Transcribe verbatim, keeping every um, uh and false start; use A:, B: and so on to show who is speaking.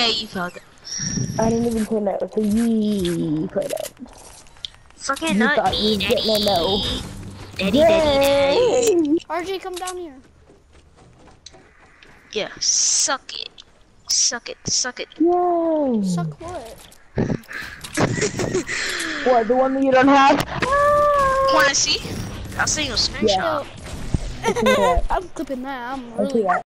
A: you felt it.
B: I didn't even say no, so you put it.
A: Fucking
B: You
A: not
B: thought
A: me,
B: you was
A: daddy.
B: getting a no.
A: Daddy, daddy, daddy.
B: Yay!
C: R J, come down here.
A: Yeah, suck it. Suck it, suck it.
B: Yay!
C: Suck what?
B: What, the one that you don't have?
A: Wanna see? I'll send you a screenshot.
B: Yeah.
C: Yo. I'm clipping that. I'm
B: I see
C: really.
B: that.